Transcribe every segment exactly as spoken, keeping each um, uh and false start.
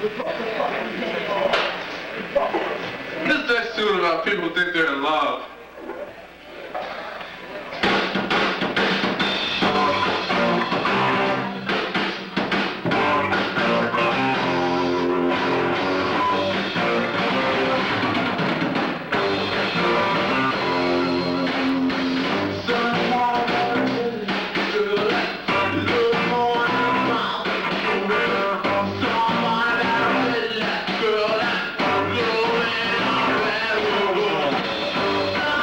This next tune about people who think they're in love. Girl,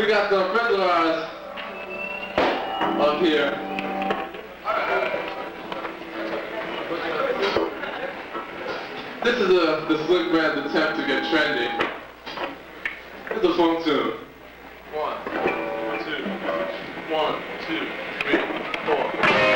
We got the friends of ours up here. This is a the Slick Band's attempt to get trendy. It's a funk tune. One, two, one, two, three, four.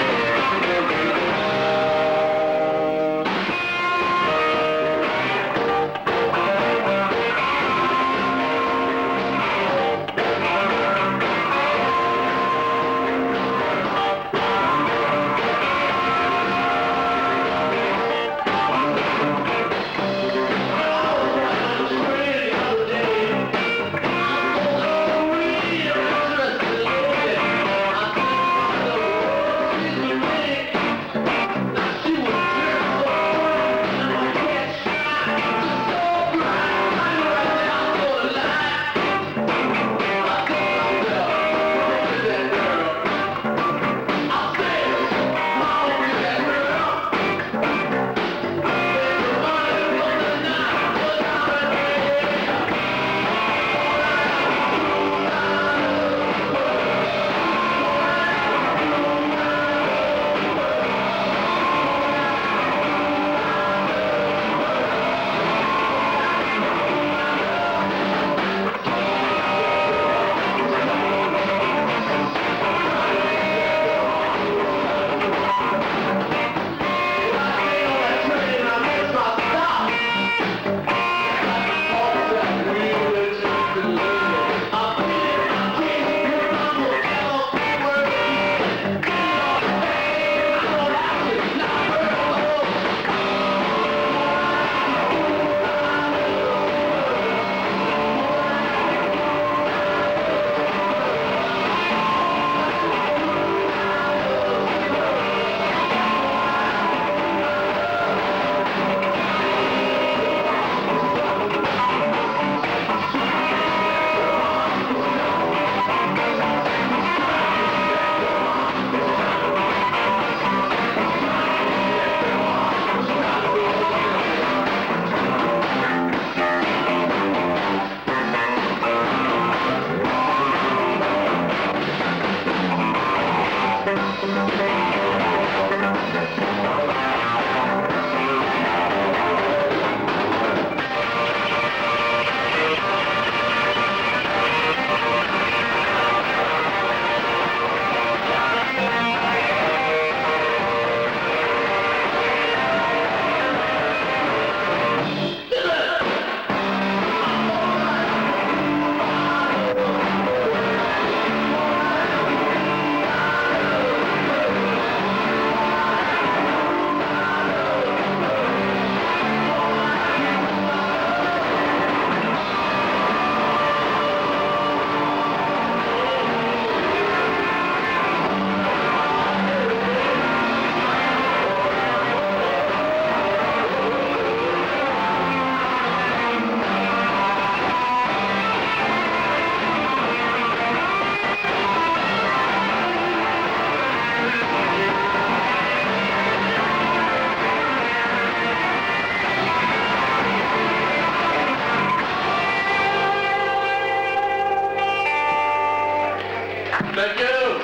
Thank you.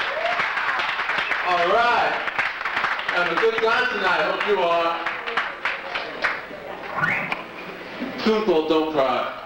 All right. Having a good time tonight. Hope you are. Truthful, don't cry.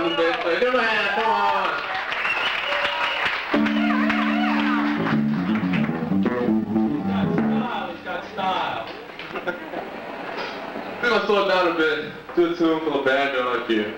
the bass player. Give him a hand, come on. He's got style. We're gonna slow it down a bit. Do a tune for a bad girl like you.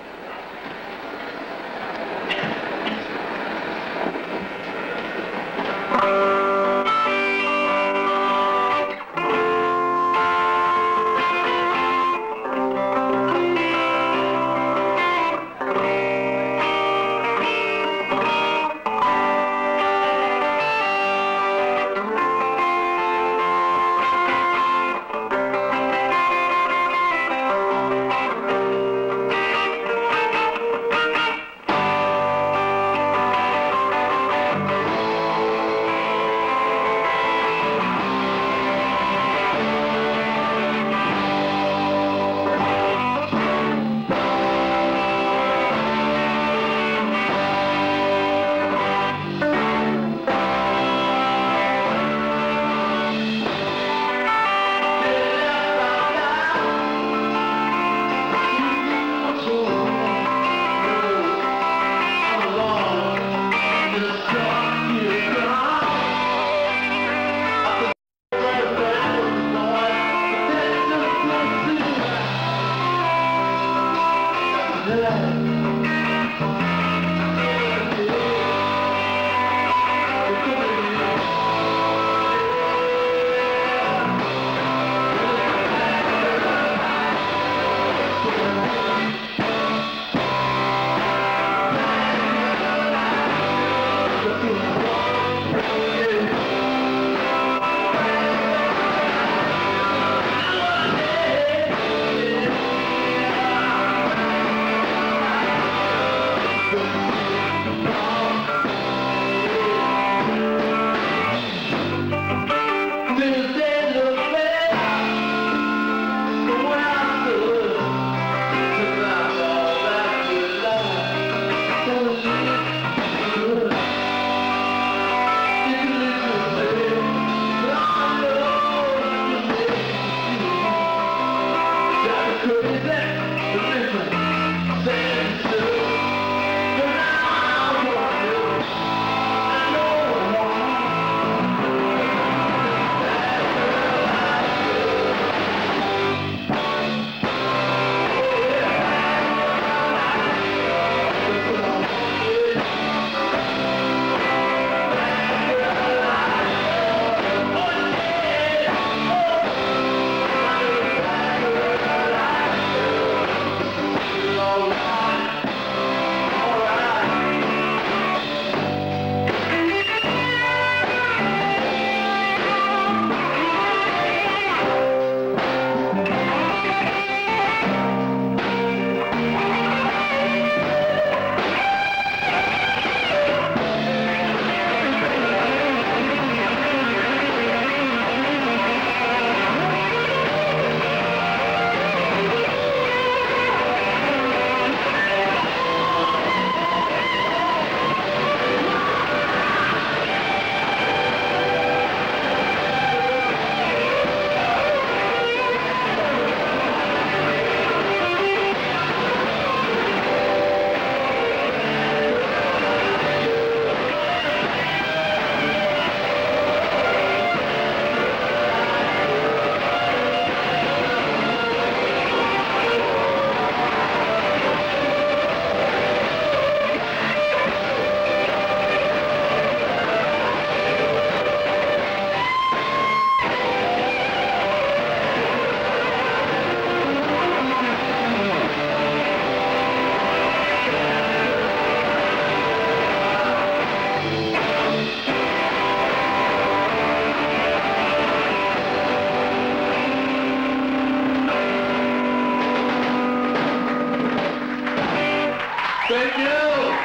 Thank you.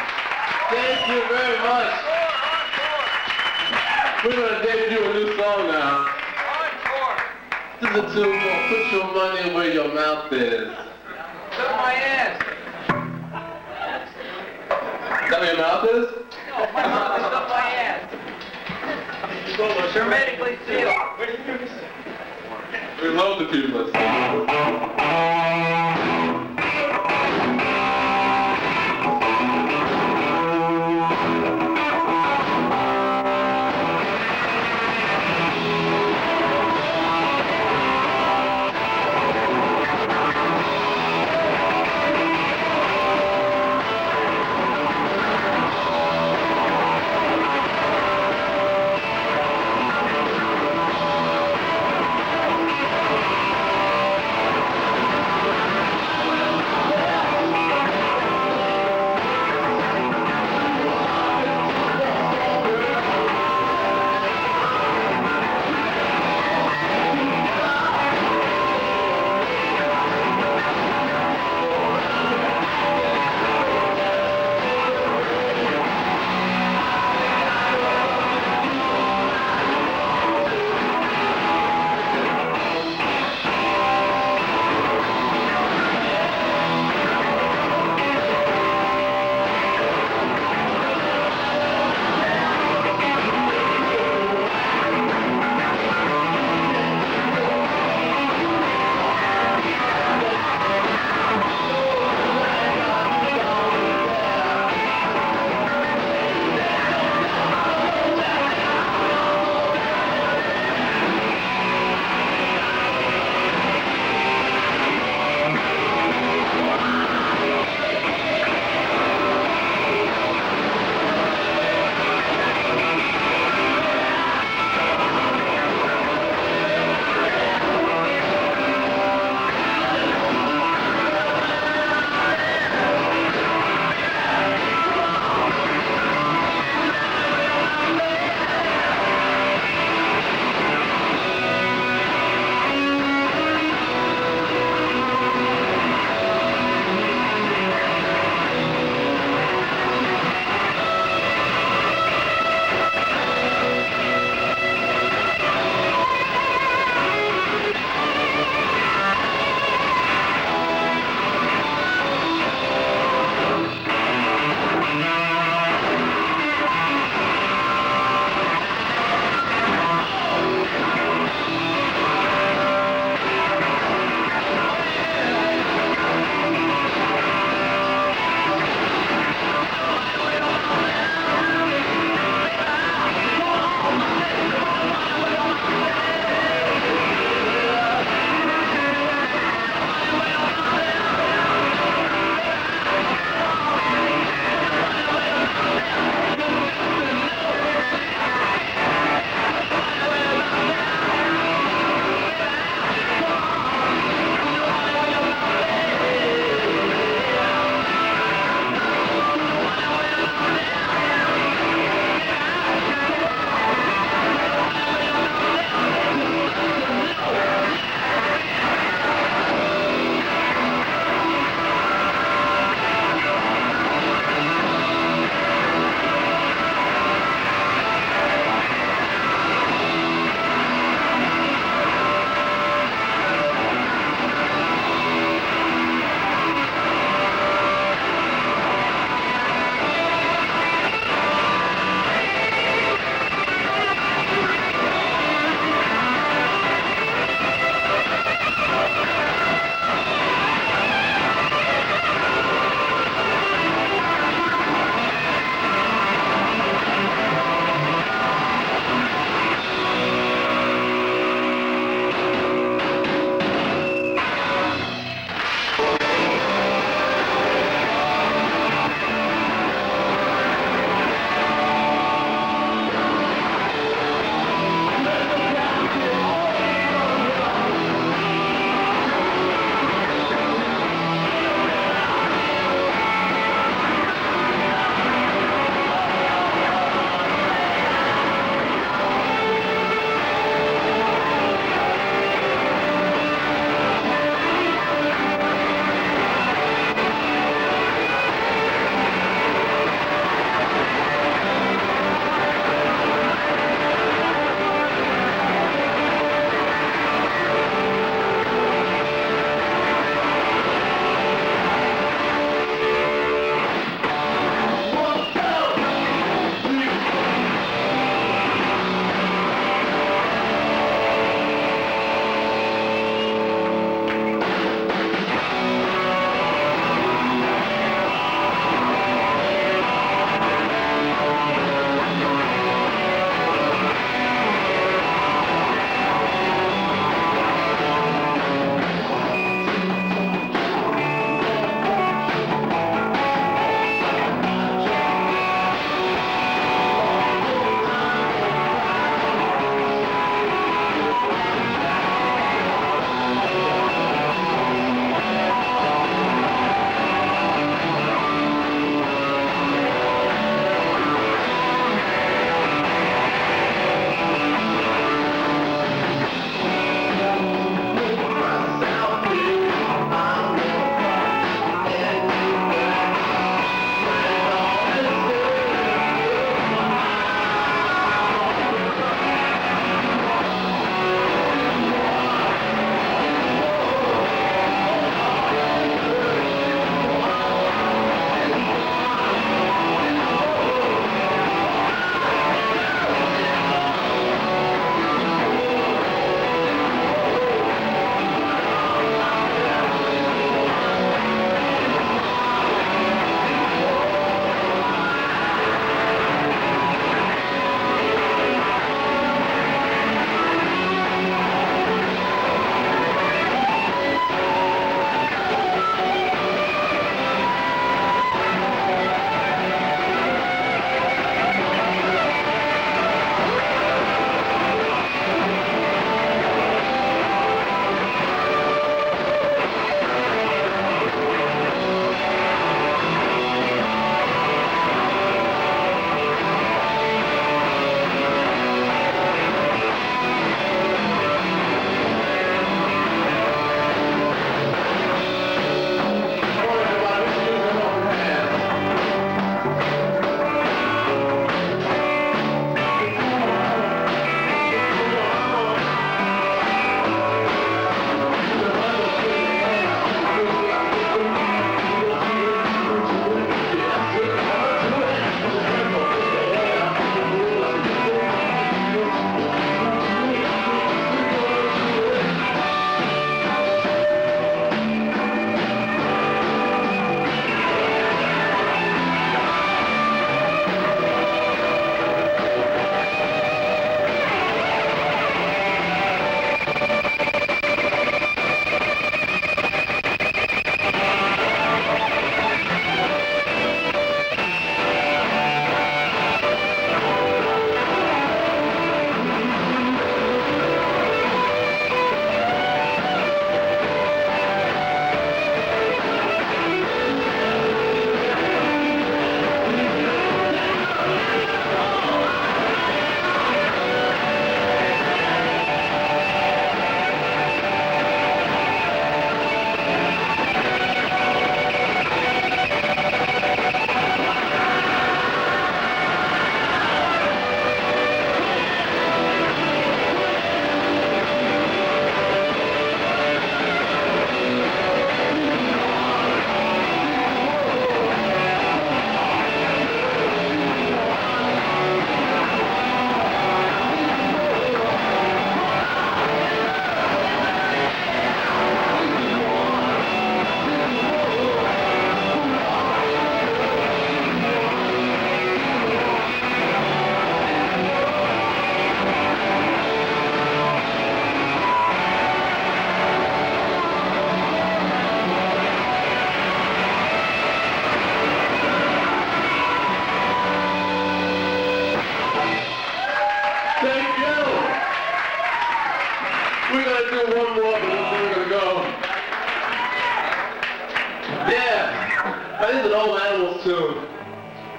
Thank you very much. We're going to debut a new song now. Encore. This is a tune called Put Your Money Where Your Mouth Is. Shut my ass. Is that where your mouth is? No, my mouth is up my ass. It's hermetically sealed. We love the people.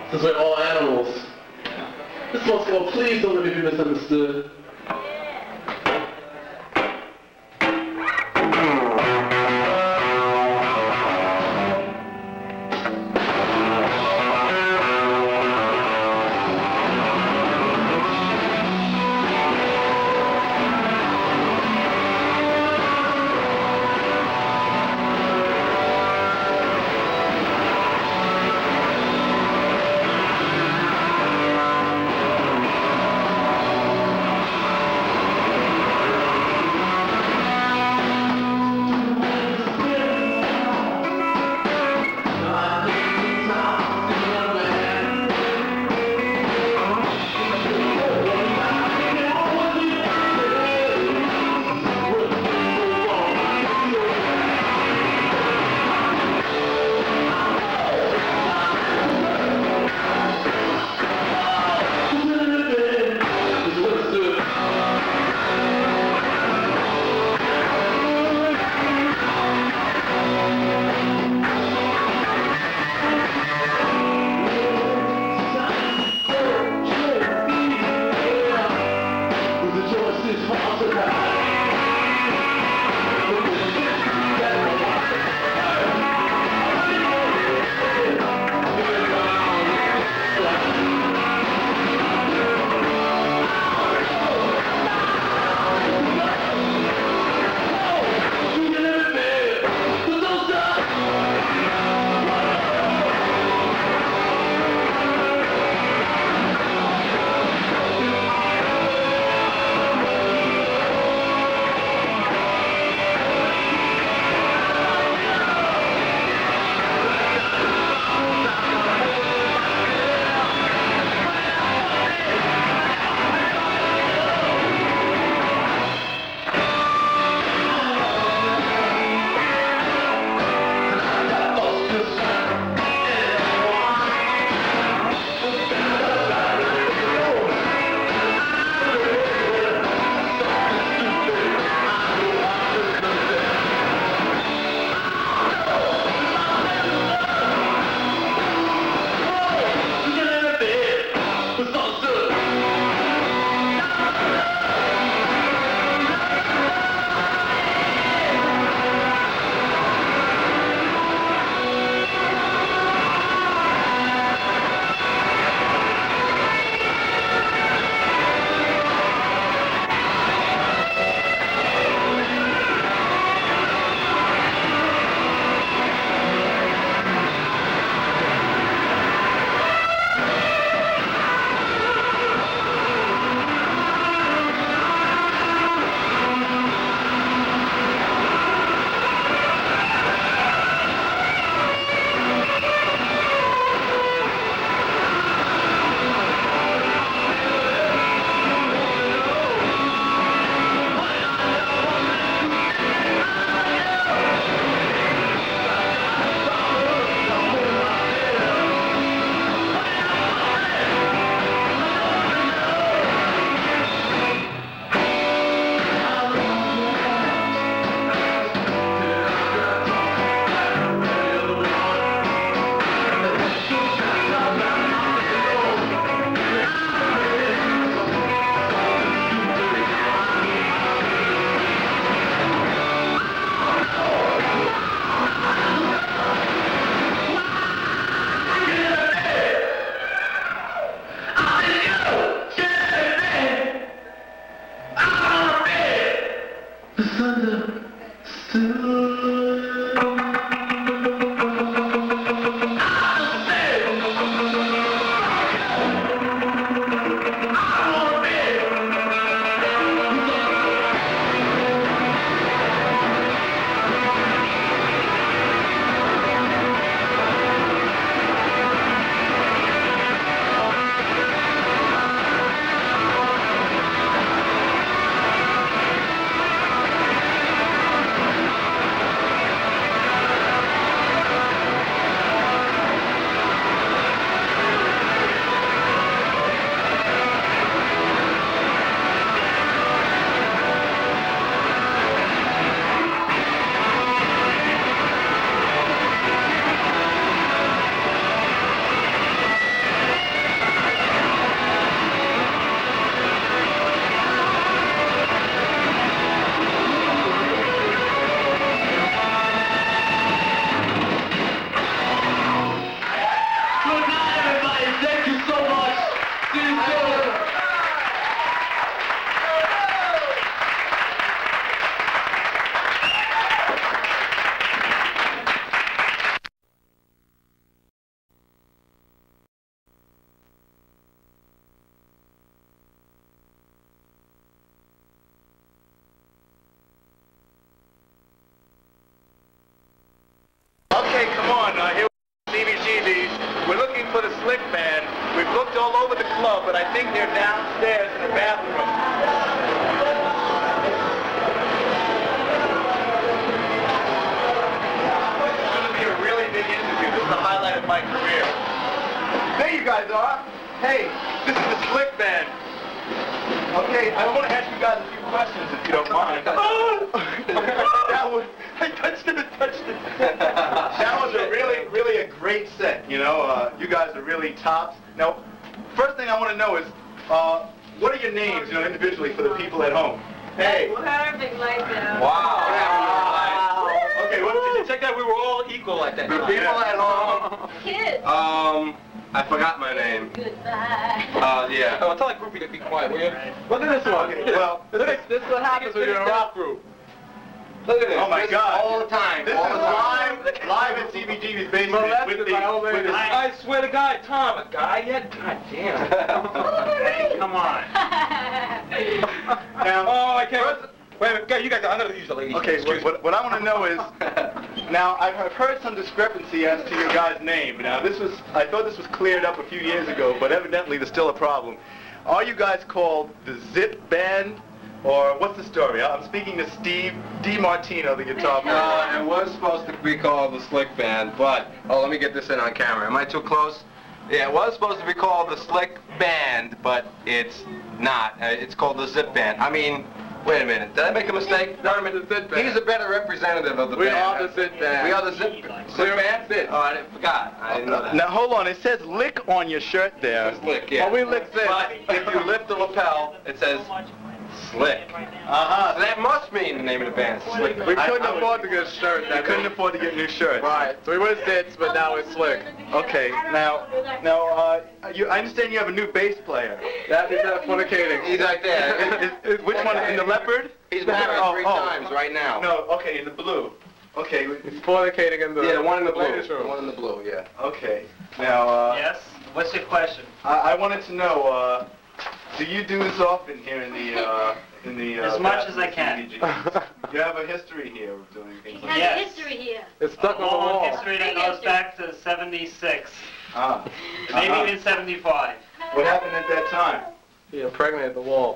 This is where all animals. This one's called Please Don't Let Me Be Misunderstood. Hey, thank you so much. See you soon. Okay, come on, uh, here with C B G Bs. We're looking for the slick band. We've looked all over the club, but I think they're downstairs in the bathroom. It's going to be a really big interview. This is the highlight of my career. There you guys are. Hey, this is the slick band. Okay, I want to ask you guys a few questions if you don't mind. That was, I touched it, I touched it. That was a really, really a great set, you know. Uh, you guys are really tops. Now, first thing I want to know is, uh, what are your names, you know, individually for the people at home? Hey. Perfect like that. Wow. Wow. Okay, well, did you check that? We were all equal like that. The people at home. Kids. Um, I forgot my name. Goodbye. Uh, yeah. Oh, tell that groupie to be quiet, will you? Look at this one. Okay, well, This is, this is what happens when you're in a rock group. Look at this. Oh my This is God! all the time. This all is the time. live, live at C B G B's basement Molested with the. by old With the ladies. I swear to God, Tom, a guy yet? God damn. Hey, come on. Now, oh, I can't. Wait a minute, guys, you guys, I'm gonna use the ladies. Okay, what, what, what I want to know is, now I've, I've heard some discrepancy as to your guy's name. Now this was, I thought this was cleared up a few years ago, but evidently there's still a problem. Are you guys called the Zip Band? Or what's the story? I'm speaking to Steve DeMartino, the guitar player. No, it was supposed to be called the Slick Band, but, oh, let me get this in on camera. Am I too close? Yeah, it was supposed to be called the Slick Band, but it's not. Uh, it's called the Zip Band. I mean, wait a minute. Did I make a mistake? No, I mean, the Zip Band. He's a better representative of the We band. are the Zip Band. We are the Zip, zip Band? Oh, I didn't, forgot. I didn't know that. Now hold on, it says lick on your shirt there. It's Slick, yeah. Oh, we lick Zip. But if you lift the lapel, it says Slick. Uh-huh. So that must mean the name of the band, Slick. We I- couldn't I would- afford to get a shirt. You That couldn't big. afford to get new shirts. Right. So we were Zits, but now it's Slick. Okay, now, now, uh, you, I understand you have a new bass player. That is that fornicating. He's right there. Is, is, which one? In the leopard? He's married Oh, three oh. times right now. No, okay, in the blue. Okay, He's fornicating in the Yeah, the one in the blue. ladies' The room. one in the blue, yeah. okay. Now, uh, Yes? What's your question? I, I wanted to know, uh, do you do this often here in the, uh, in the, uh, As much bathroom as I of can. C B G? You have a history here of doing He things has like Yes. a history here. It's stuck A on the long wall. history that Big goes history. back to seventy-six, Ah. maybe Uh-huh. even seventy-five. What happened at that time? He impregnated the wall.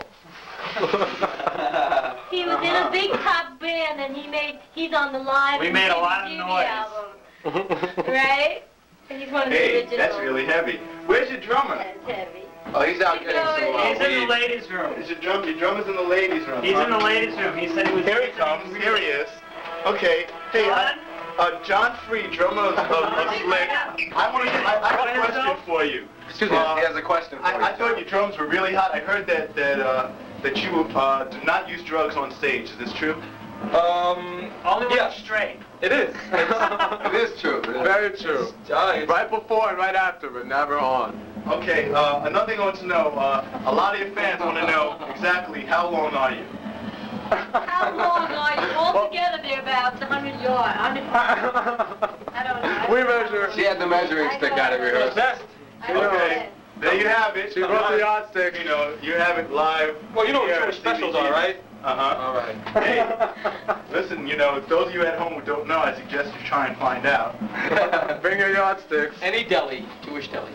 He was in a big top band and he made, he's on the live We and made a lot of C B G B noise. album. Right? And he's one of the Hey, originals. that's really heavy. Where's your drummer? That's heavy. Oh, he's out getting some uh, He's in the weed. ladies' room. Is your drum? Your drummer's in the ladies' room. He's huh? in the ladies' room. He said he was... Here he comes. Here he is. Okay. Hey, I, uh, John Free, drummer of, of, of Slick. I want to. I, I have a question for you. Excuse me, Uh, he has a question for you. I, I thought your drums were really hot. I heard that that uh, that you uh, do not use drugs on stage. Is this true? Um, Only when yeah, you're straight. it is. It is true. It is. Very true. Uh, it's- Right before and right after, but never on. Okay. Uh, another thing I want to know. Uh, a lot of your fans want to know exactly how long are you? How long are you? All together they're about one hundred yards. I don't know. We measure. She had the measuring stick out of rehearsal. Best. I don't Okay. know. There you have it. She brought the yardstick. You know, you have it live. Well, you know what here Jewish at C B G. specials are, right? Uh-huh. All right. Hey, listen, you know, those of you at home who don't know, I suggest you try and find out. Bring your yardsticks. Any deli. Jewish deli.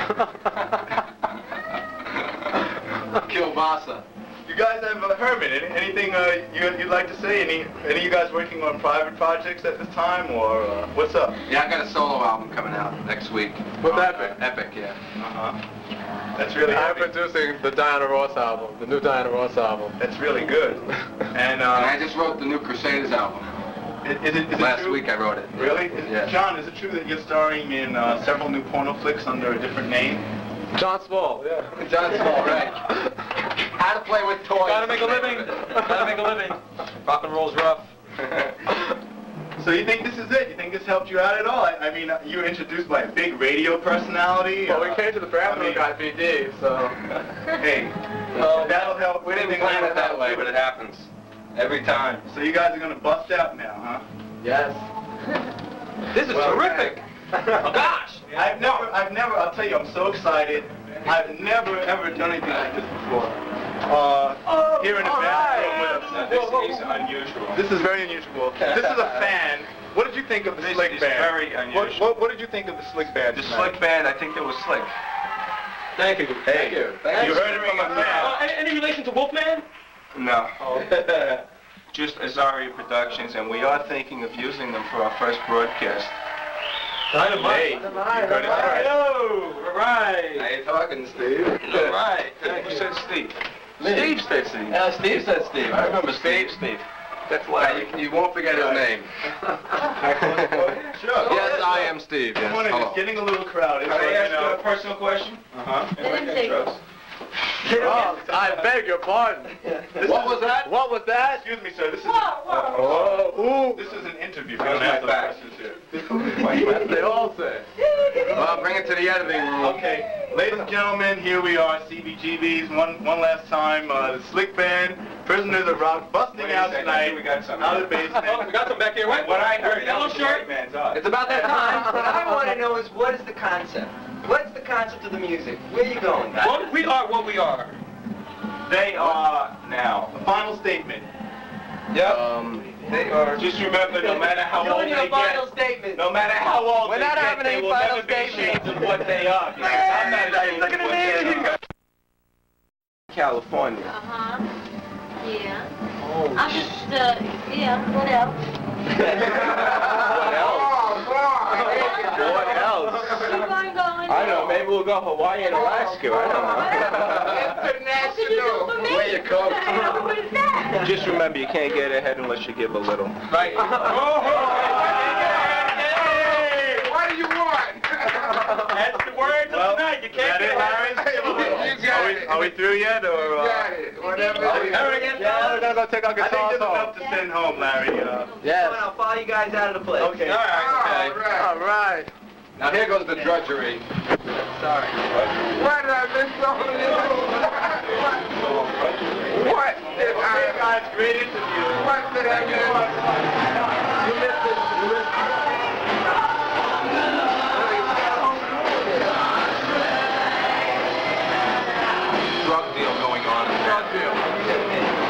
Kielbasa. You guys have uh, Herman. Any, anything uh, you, you'd like to say? Any any of you guys working on private projects at this time, or uh, what's up? Yeah, I got a solo album coming out next week. With Uh, Epic. Epic, yeah. Uh-huh. That's really I'm happy. producing the Diana Ross album, the new Diana Ross album. That's really good. And, And I uh, just wrote the new Crusaders album. is, is it, is Last it true? week I wrote it. Really? Is, Yeah. John, is it true that you're starring in uh, several new porno flicks under a different name? John Small, yeah. John Small, right. How to play with toys. Gotta make a living. Gotta make a living. Rock and roll's rough. So you think this is it? You think this helped you out at all? I, I mean, uh, you were introduced by a big radio personality. Well, uh, we came to the bathroom I mean, and got V D, so... Hey, Well, that'll help. We didn't Think plan that'll it that help way, you. but it happens. Every time. So you guys are gonna bust out now, huh? Yes. This is Well, terrific! Oh, gosh! I've never, I've never, I'll tell you, I'm so excited. I've never, ever done anything like this before. Uh, Oh, here in the all bathroom right. with us. Now, this is unusual. This is very unusual. This is a fan. What did you think of the This slick is band? very What, unusual. what, what did you think of the slick band? The tonight? slick band, I think they were slick. Thank you. Hey, Thank you. Thank you heard it from a Uh, fan. any, any relation to Wolfman? No. Just Azaria Productions, and we are thinking of using them for our first broadcast. Hey, you heard it first. Hello! All right! How you talking, Steve? All right. Who said Steve? Steve said Steve. Yeah, Steve said Steve. I remember Steve. Steve. That's why you, you won't forget his name. Sure. Yes, I am Steve. Yes. Come on in, Hello. it's getting a little crowded. Can I but, ask you you know. a personal question? Uh-huh. Let him take it. Oh, I beg your pardon. What was that? What was that? Excuse me, sir. This is Whoa, whoa. Oh, ooh. this is an interview. How's Don't my answer back? questions here. That's they all say. Well, bring it to the editing room. Okay, ladies and gentlemen, here we are, C B G Bs. One one last time, uh, the Slick Band, Prisoners of Rock, busting Wait a out second, I tonight think we got something. out of the basement. Oh, we got some back here. What, what I heard, Yellow that was the shirt? white man's eye. It's about that time. What I want to know is what is the concept? What's the concept of the music? Where are you going? What we are, what we are. They are now. A final statement. Yep. Um, They are. Just remember, no matter how old Doing they your final get, statement. no matter how old We're they not get, having they any will final never be statements. ashamed of what they are. Because I'm not ashamed of what they are. California. Uh-huh. Yeah. I'm just, uh, yeah, what else? What else? What else? Keep on going. I don't know, maybe we'll go Hawaii and Alaska, I don't know. What did you do for me? Where you go? What is that? Just remember, you can't get ahead unless you give a little. right. Hey! What do you want? That's the words Well, of tonight, you is can't that it, get Larry? You got Are we, it. are we through yet, or? Uh, Got it. Whatever. Are we- Yeah, we're gonna go take our I think guitars there's enough home. to send home, Larry. Uh, Yes. I'll follow you guys out of the place. okay. All right, okay. All right. Now here goes the drudgery. Sorry. What have been so What did Okay, I? guys, great interview. What did I do? You missed it. You missed it. Drug deal going on. Drug deal.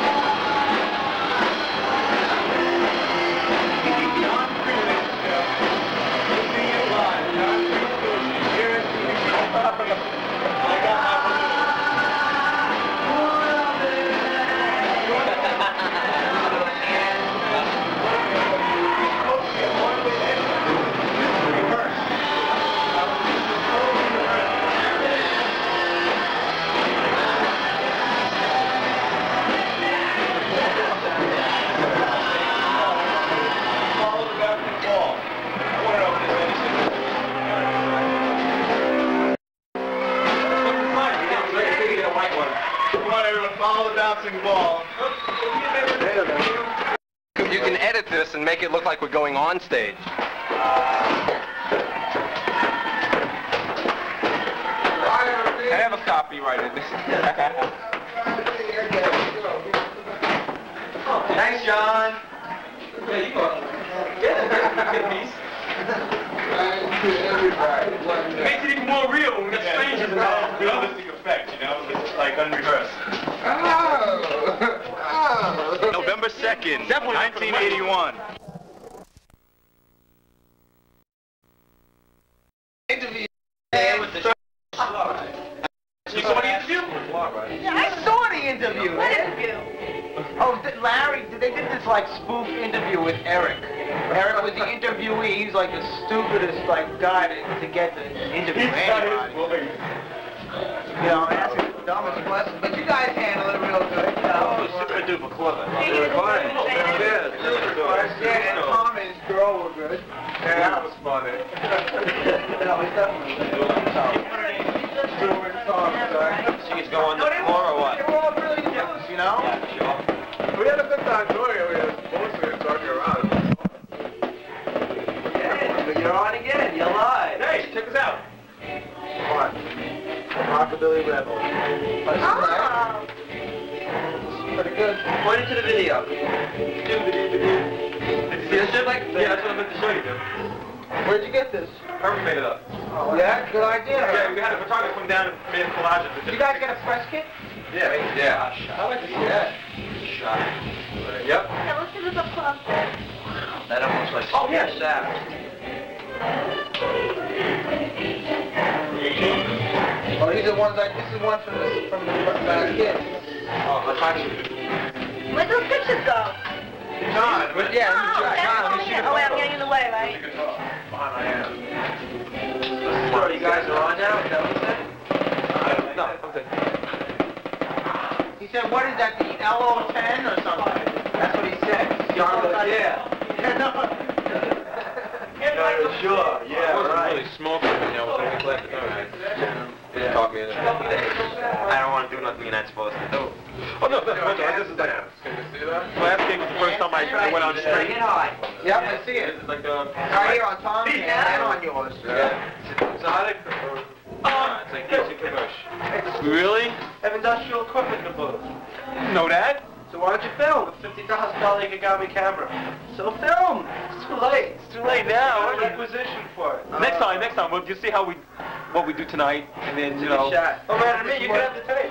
Follow the governing wall. I want to know if there's anything. Come on, everyone, follow the bouncing ball. You can edit this and make it look like we're going on stage. I have a copyright of this. Thanks, John. Yeah, you go. Get a piece. It makes it even more real when we got strangers involved. Realistic effect, you know? It's like unrehearsed. Oh. Oh. November second, Definitely not for the nineteen eighty-one. Interview. You saw the interview? I saw the interview, What man. interview? Oh, th- Larry, they did this like spoof interview with Eric. Eric was the interviewee. He's like the stupidest like guy to, to get the interview anybody. You know, asking the dumbest questions. But you guys handle it real good. You know. Oh, super duper clever. Yeah, and Tom and his girl were good. Yeah, that was funny. No, it's definitely She's going No, to they the floor or were, what? they were all really loose, you know? Yeah, sure. We had a good time doing it. We were mostly talking around. Rockabilly Rebel. Oh. Pretty good. Point into the video. Did you see this shit? Like, yeah, that's what I meant to show you, dude. Where'd you get this? Herman made it up. Oh, yeah, good idea. Yeah, we had a photographer come down and made a collage of it. Did you guys get a press kit? Yeah, yeah. I like to see that. Shot. Yep. Now let's give us up close there. That almost like Oh, yeah. sound. Oh, these are ones like, this is one from the, from the last kid. Oh, let's actually. Where'd those pictures go? John, but yeah, Oh, John, okay. John, Oh, yeah. Oh, wait, I'm getting in the way, right? I am. So you guys are on now? Is that what you said? No, I'm good. He said, what is that, the L O ten or something? That's what he said. John goes, yeah. Yeah, sure. Yeah, right. Really smoking, you know, we're gonna be glad to know, right? Yeah. Talk me into it. I don't want to do nothing you're not supposed to do. Oh, no, no, no, this is like, can you see that? Last game was the first time I, I went on straight. Hit high. Yep, I see it. It's like a... Right here on Tom's hand and on yours. Yeah. Exotic or... Oh, it's like basic commercial. Really? Have industrial equipment in the booth. Know that? So why don't you film? A fifty thousand dollar Yagami camera. So film! It's too late. It's too late now. What requisition for it? Uh, next time, next time, we'll just see how we, what we do tonight, and then, you know... Shot. Oh, man, to me, you can have the tape.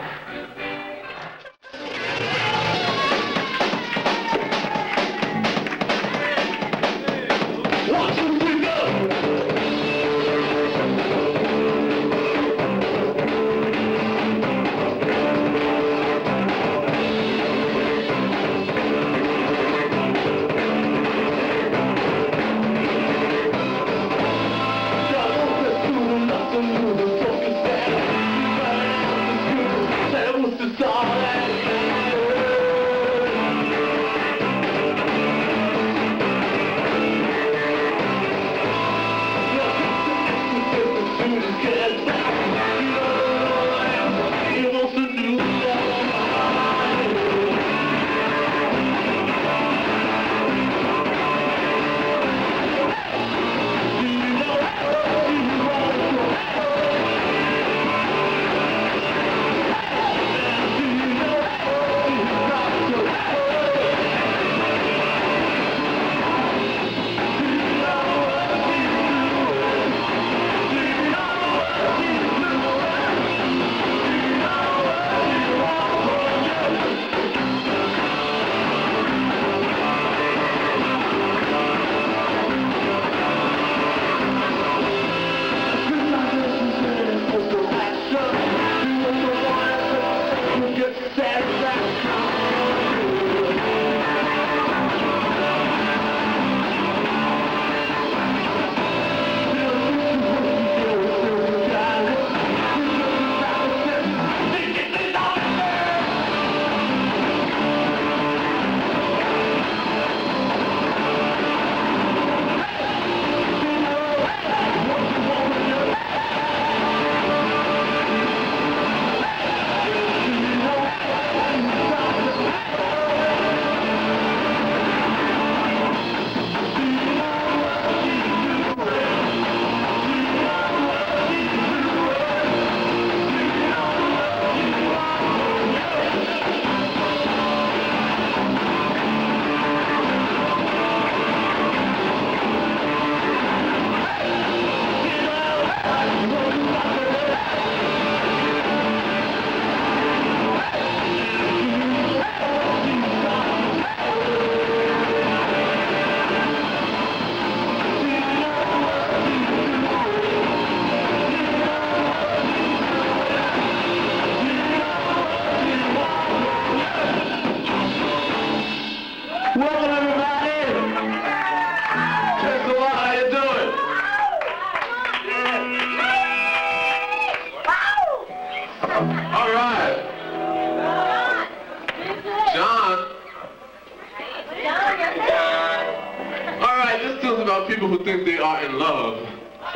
People who think they are in love.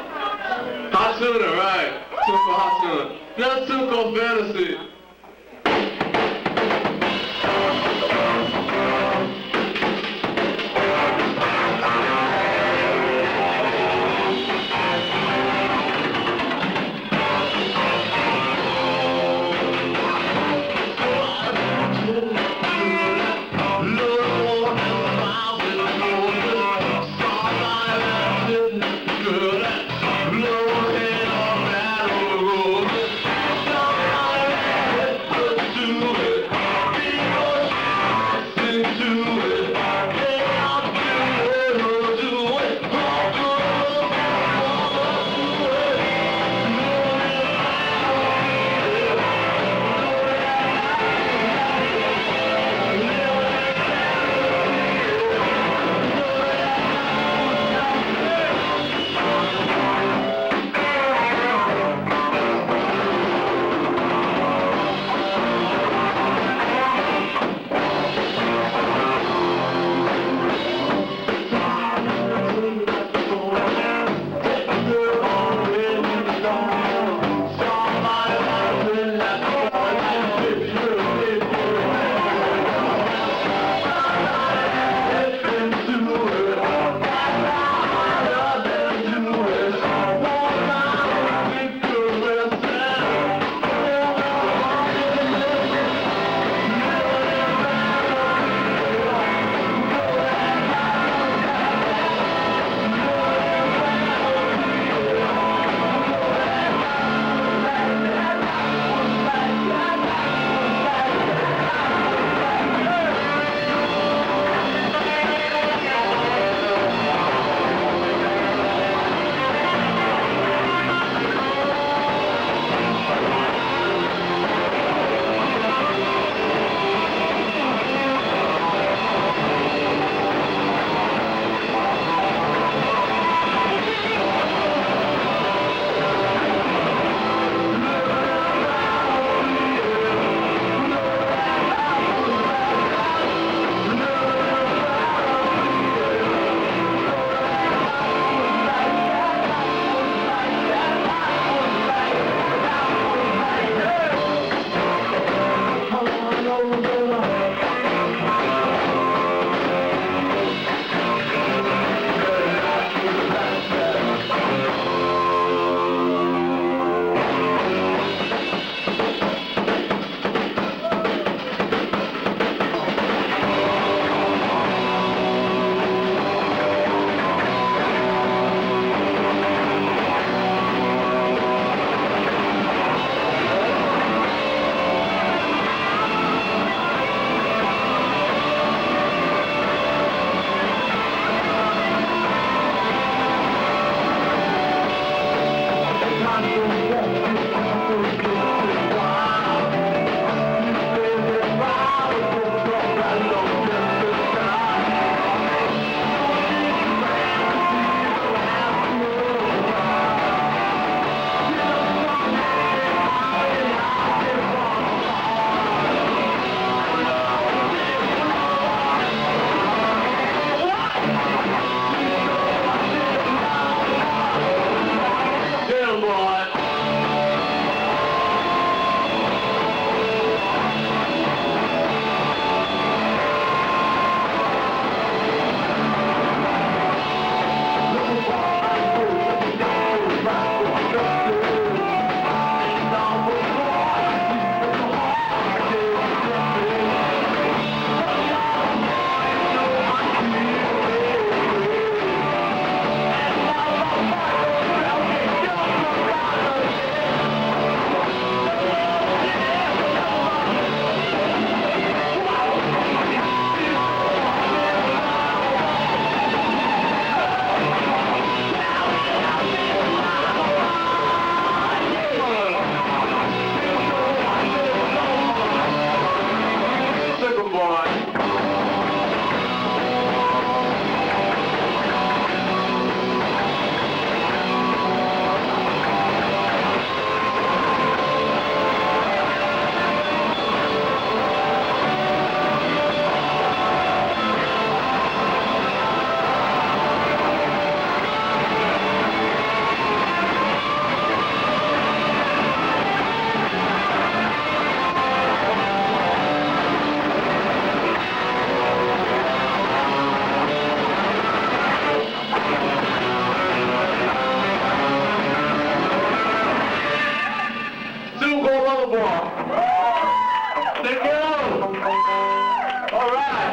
Hatsuna, right? Super Hatsuna. That's Super Fantasy. Two Gold Level Ball. Thank you. All right.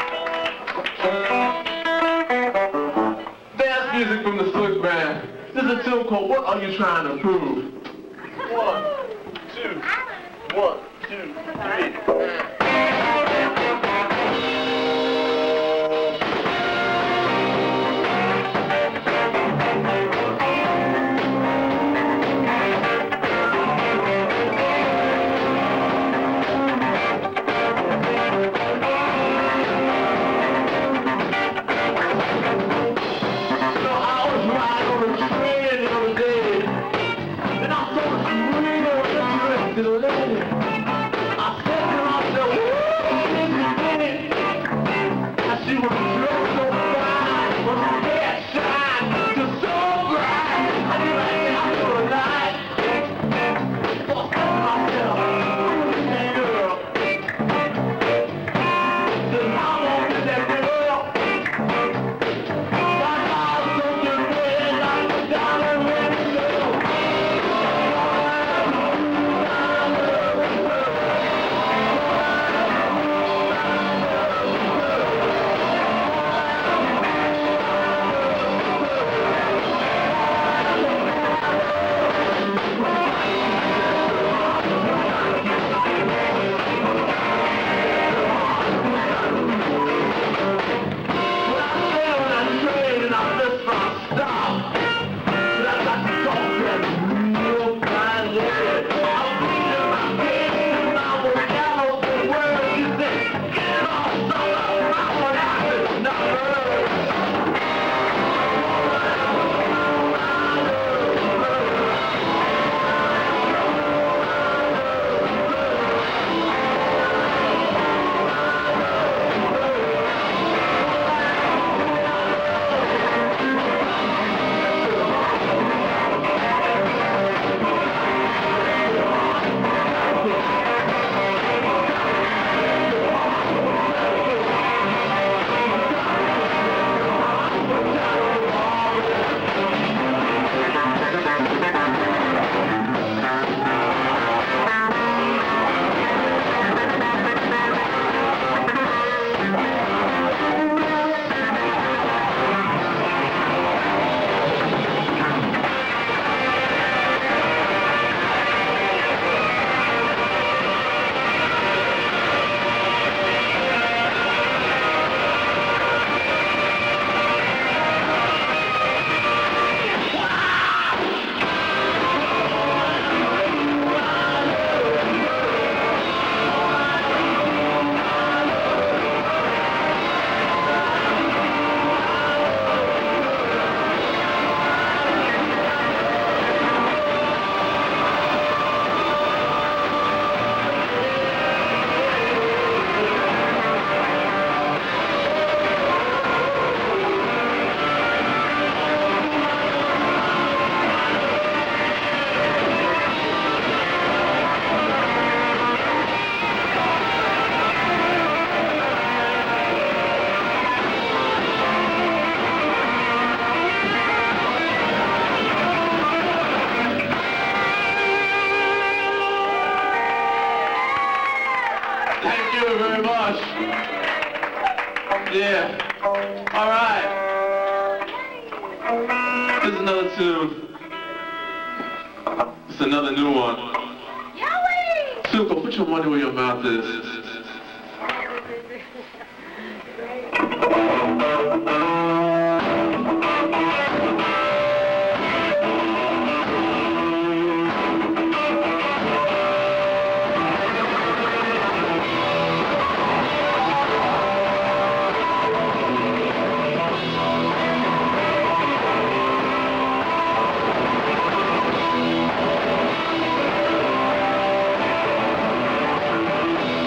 Dance music from the Slick Band. This is a tune called What Are You Trying to Prove? One, two, one, two, three. Yeah. All right. This is another tune. It's another new one. Yowie! Super, put your money where your mouth is.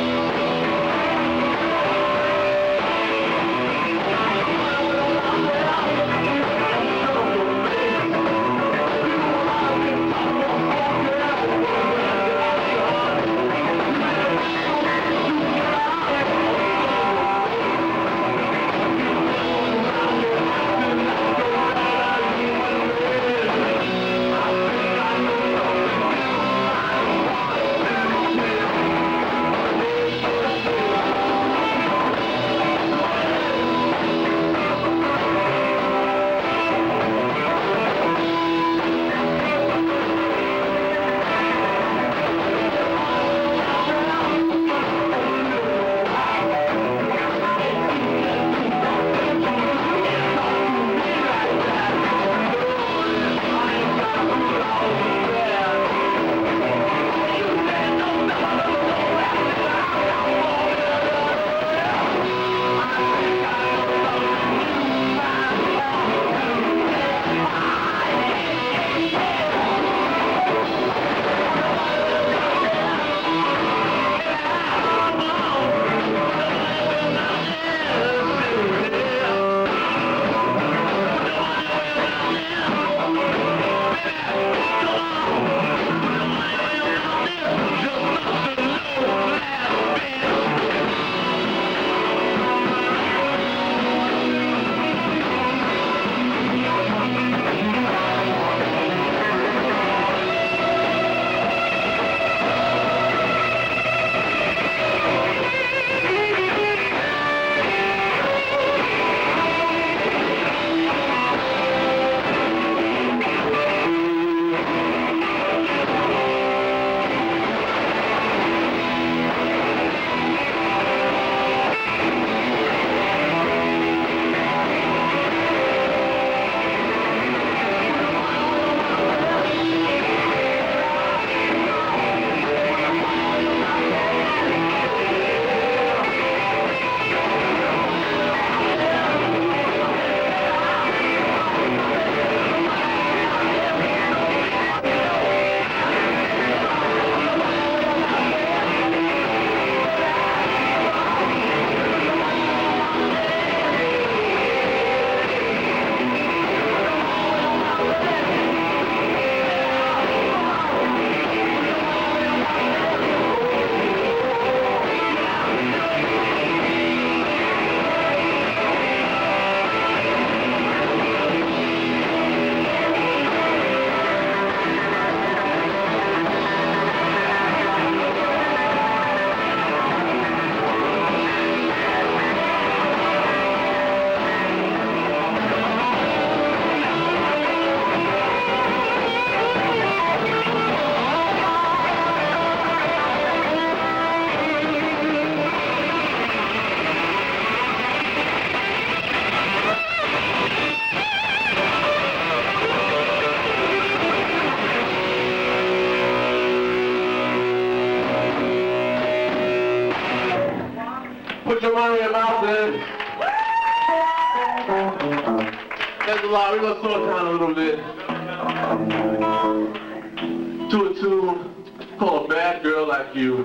Yeah. your money in your mouth then. That's a lot. We're gonna slow it down a little bit. To a tune called A Bad Girl Like You.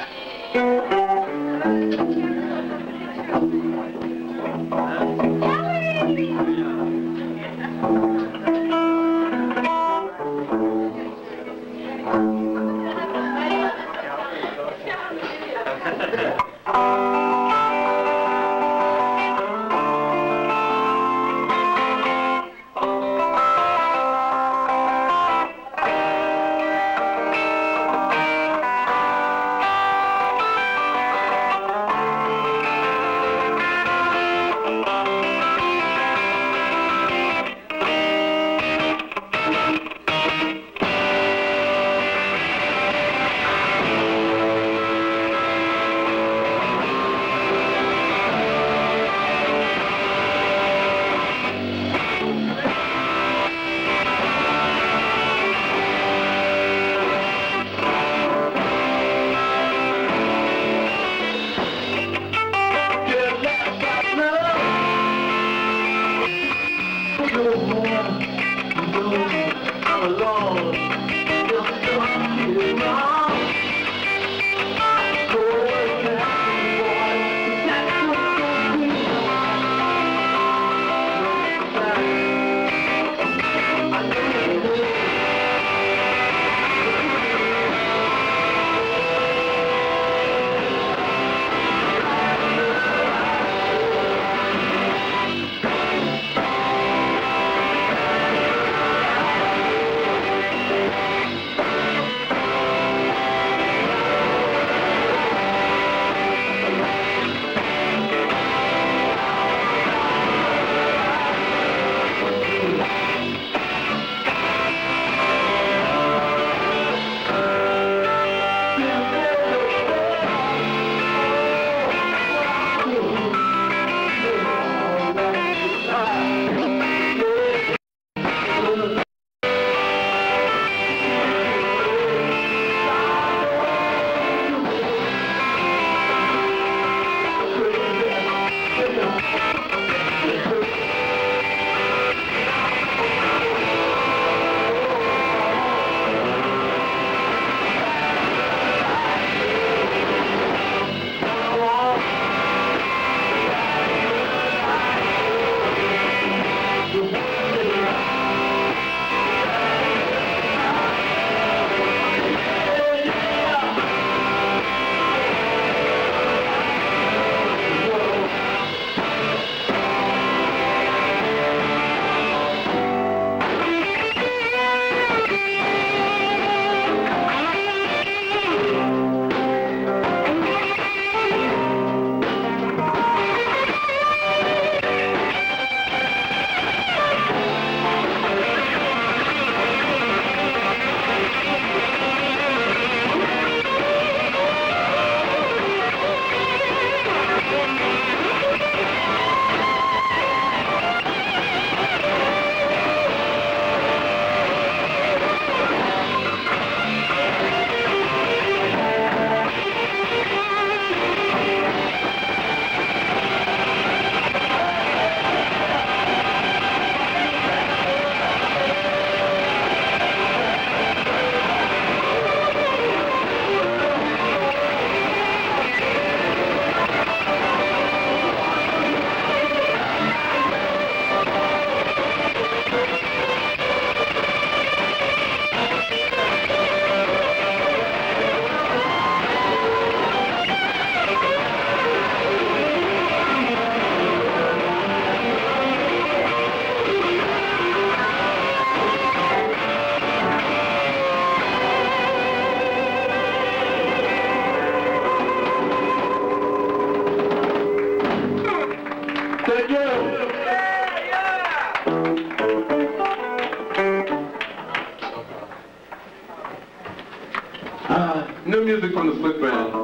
New music from the Slick Band.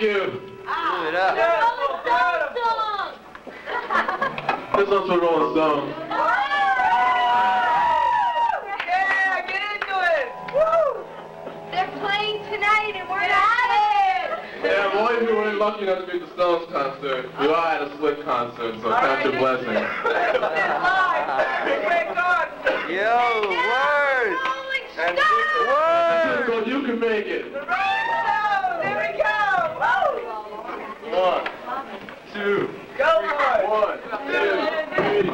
you. Ah, it up. the Rolling Stone song. This one's for Rolling Stone. Yeah, get into it. Woo! They're playing tonight and we're not there. Yeah, boy, if you were lucky enough to be at the Stones concert, you are at a Slick concert, so count your blessings. Yo, word! Rolling And Stone. word! So you can make it. The Rolling Stone! There we go! Woo! One, two, Go for it! one, two, three.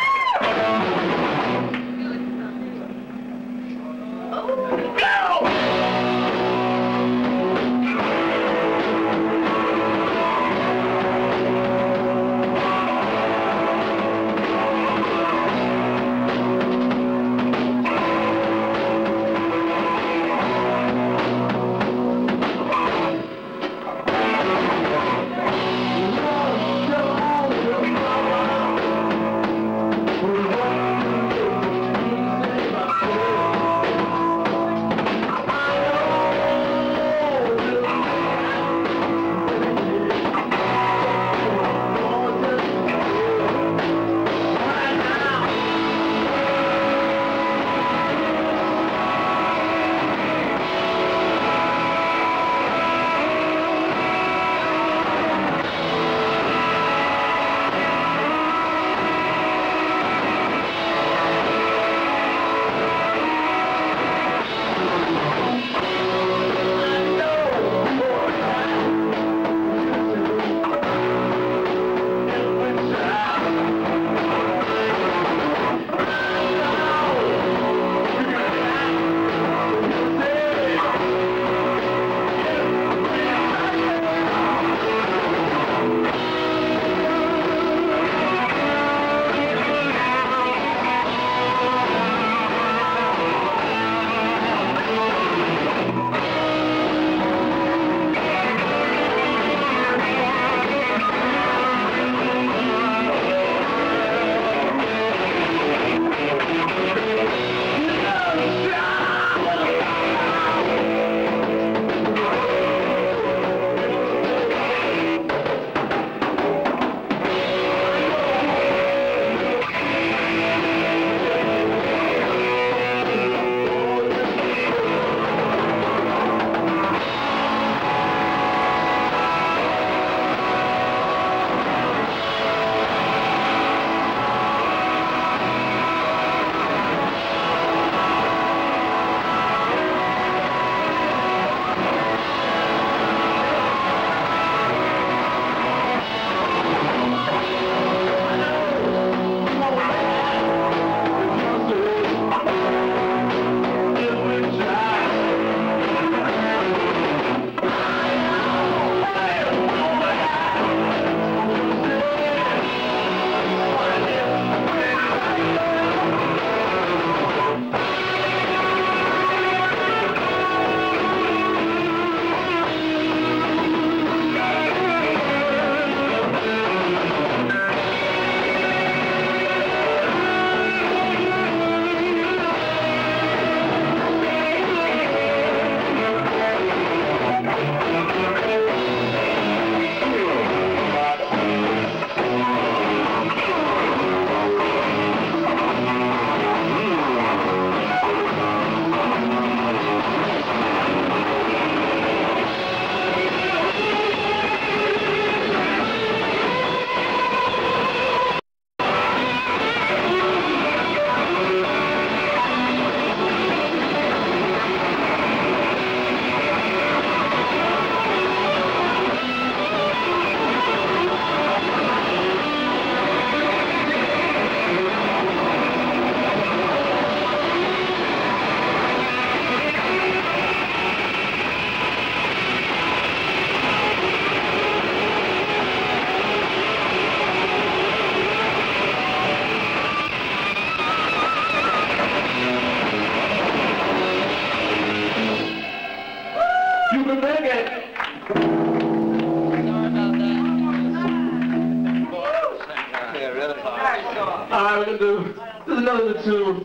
Alright, we're gonna do, this is another tune.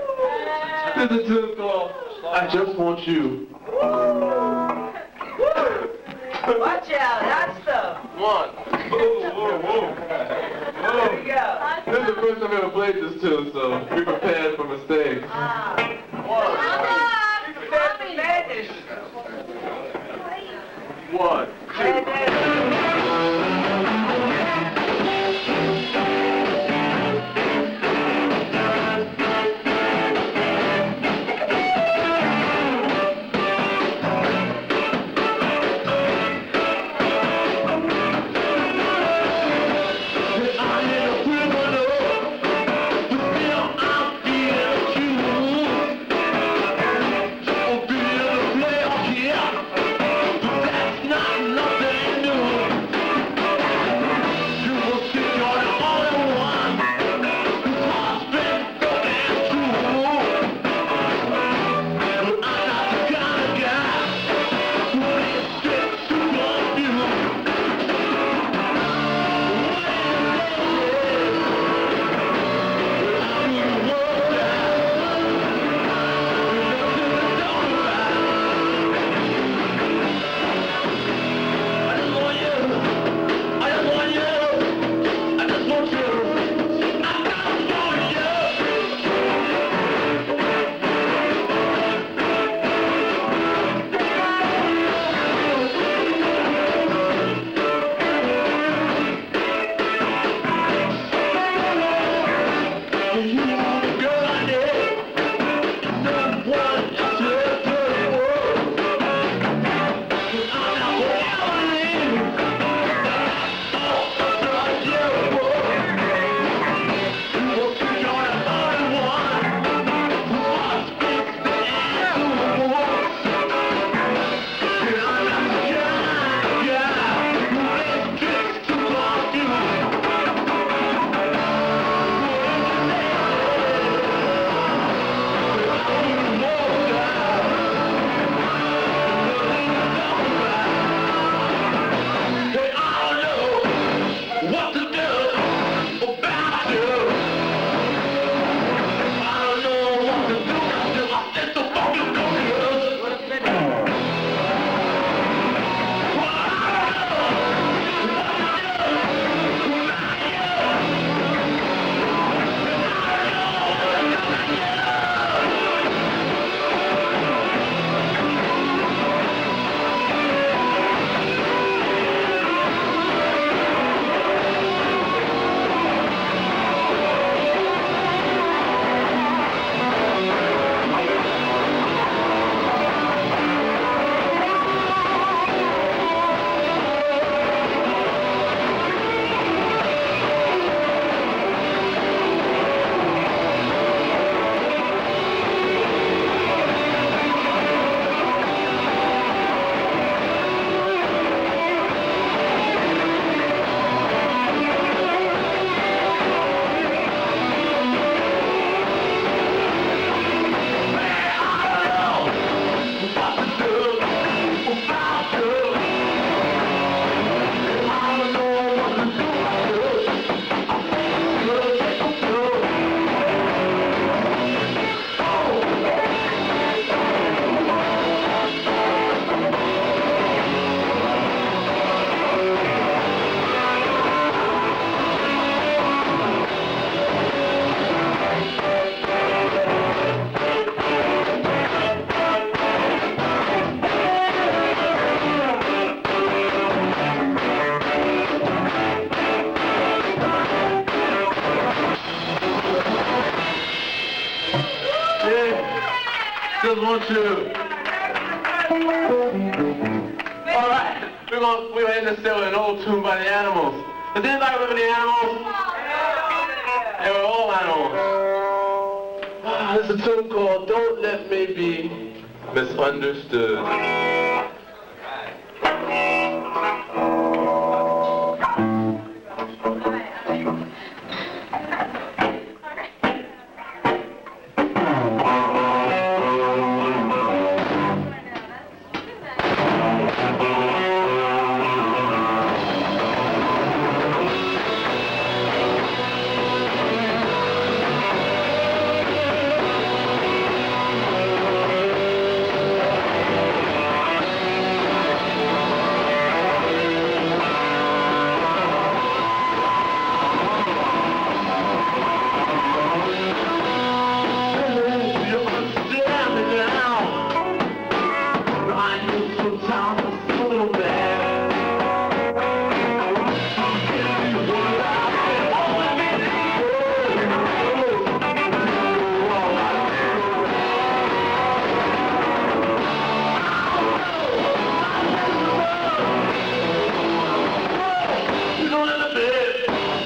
This is a tune called I Just Want You. Watch out, hot stuff. One. Whoa, whoa, whoa. There we go. This is the first time I ever played this tune, so be prepared for mistakes. Ah. One. Be prepared for madness. One. Madness. Just want to. All right, we're gonna we're gonna end this set with an old tune by the Animals. Does anybody remember the Animals? They were all animals. Ah, this is a tune called "Don't Let Me Be Misunderstood."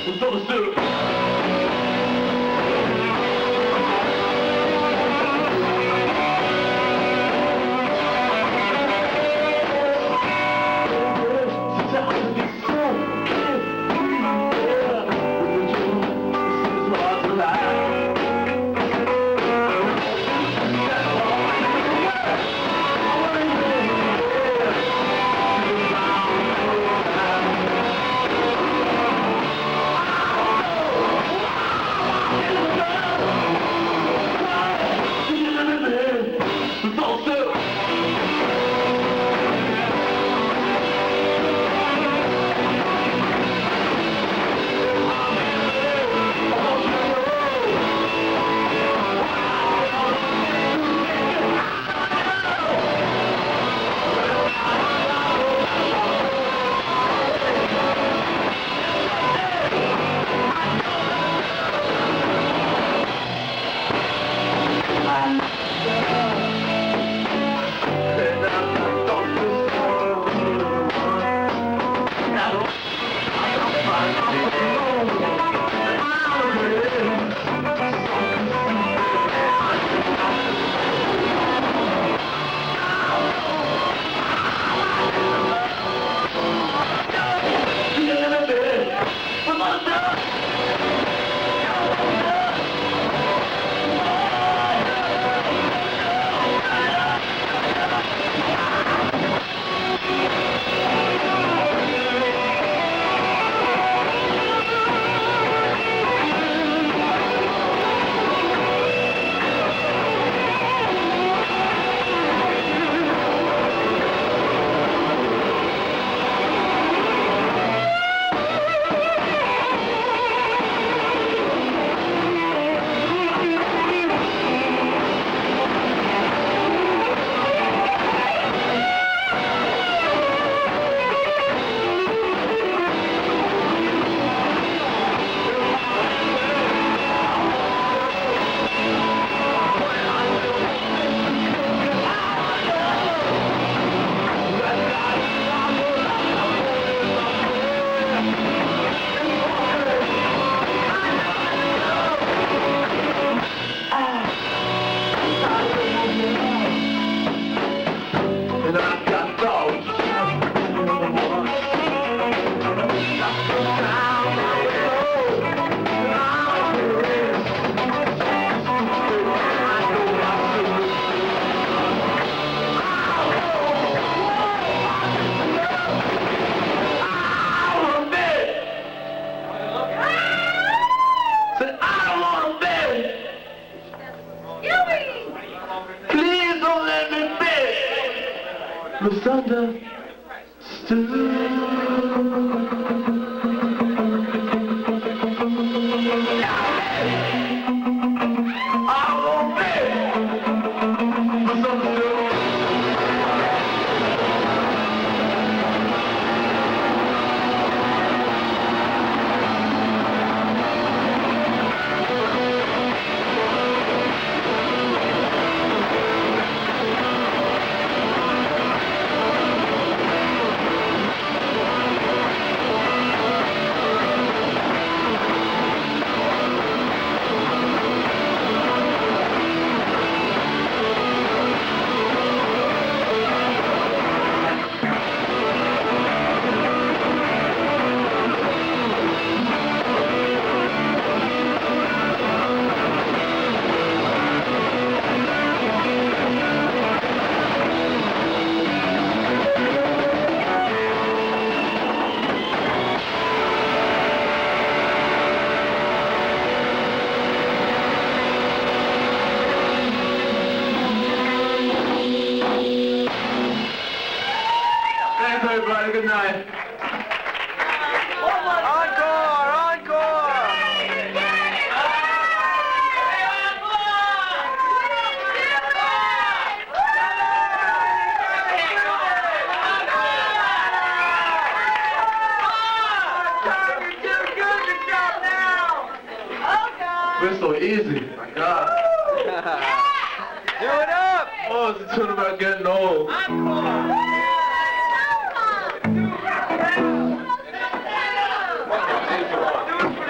Good night. Encore! Encore! We're so easy. My God. Do it up! Oh, it's a tune about getting old. Do it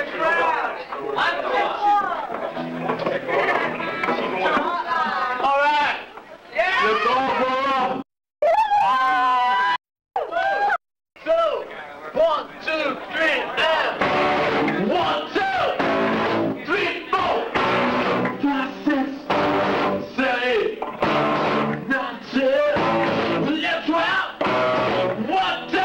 two, three, and one, two, three, four, five, six, seven, eight, nine, ten, eleven, twelve, one, two.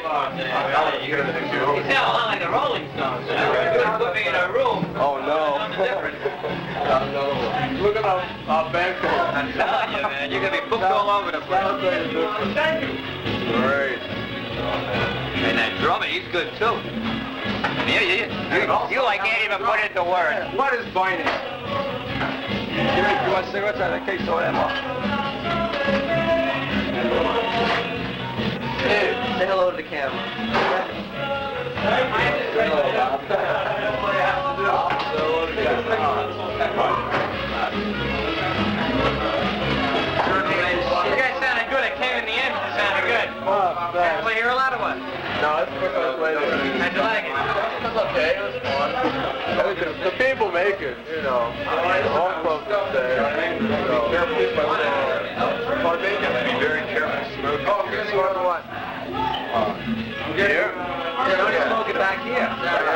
You sound a lot like the Rolling Stones. You put me in a room. Oh no. Look at our, our bank. I'm telling you, man, you're gonna be booked all over the place. Thank you. Great. And that drummer, he's good too. You, you, you, you like can't even put it into words. What is binding? Give me, you want cigarettes out of the case? Throw them off. Hey, say hello to the camera. You guys sounded good. It came in the end. It sounded good. Oh, thanks. Play here a lot of what? No, it's the first way. How'd you like it? It was okay. It was fun. The, the people make it, you know. All clubs are there. You know. Careful with my Pardon me? Be very careful. Smoke. Oh, okay. Smoke what? Here? Yeah, don't smoke it back here.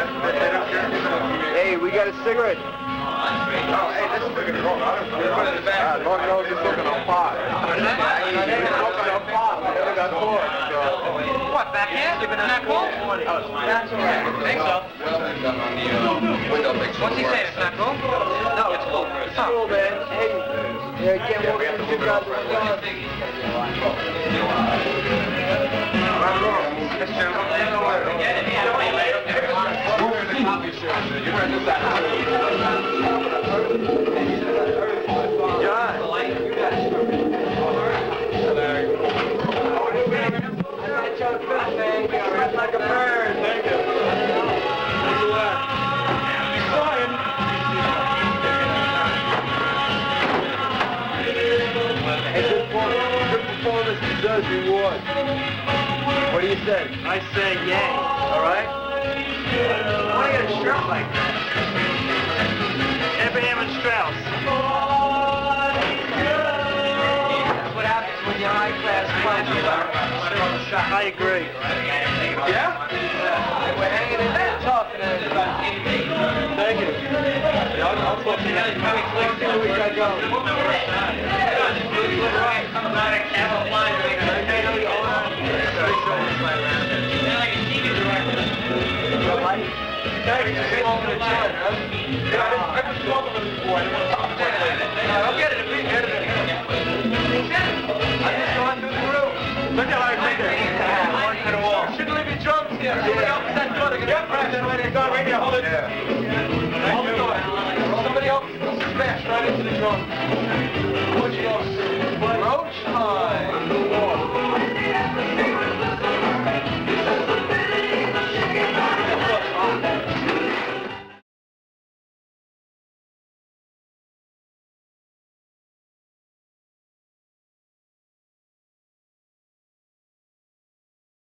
Hey, we got a cigarette. Oh, hey, this is looking wrong. I don't know. Ah, Lord knows he's looking on pot. He's looking on pot. We never got caught, so. What, back here? You've been in that cool? That's all right. I think so. What's he saying? It's not cool? No, it's cool. It's cool, man. Hey, yeah, again, we'll get you guys the car. That's true. Get it. Like a bird. Thank you. Hey, good performance, good performance deserves reward. What do you say? I say yay. All right? Why do you got a shirt like that? Abraham and Strauss. That's what happens when you're high class punch. I agree. Yeah? We're hanging in there talking to Thank you. Yeah, I'll, I'll talk to you. Here we got going. Camouflage. I'll get it if we get it. I just gone through the room. Look at how I take it. One to the wall. Shouldn't leave your drums here. Somebody else is that door. They're going to crash that way. They're going right here. Hold it. Hold the door. Somebody else is going to smash right into the drum.